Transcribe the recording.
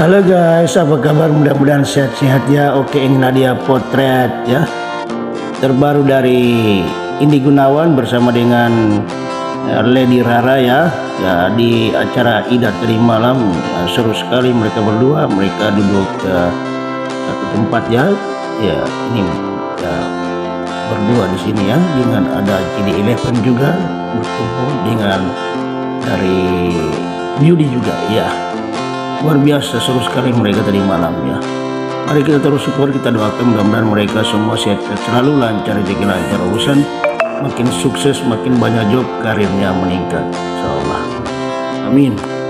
Halo guys, apa kabar? Mudah-mudahan sehat-sehat ya. Oke, inilah dia potret ya terbaru dari Indi Gunawan bersama dengan Lady Rara ya. Ya, di acara Ida tadi malam ya, seru sekali mereka berdua. Mereka duduk ke satu tempat ya. Ya, ini ya, berdua di sini ya, dengan ada GD11 juga berkumpul dengan dari Beauty juga ya. Luar biasa seru sekali mereka tadi malam ya. Mari kita terus support, kita doakan mudah-mudahan mereka semua sehat selalu, lancar rezeki, lancar urusan, makin sukses, makin banyak job, karirnya meningkat insyaallah. Amin.